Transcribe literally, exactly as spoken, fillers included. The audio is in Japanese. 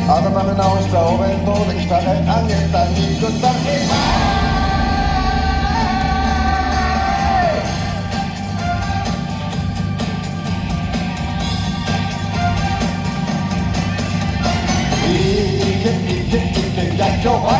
温め直したお弁当で鍛え上げた肉だけいけいけいけやっちょ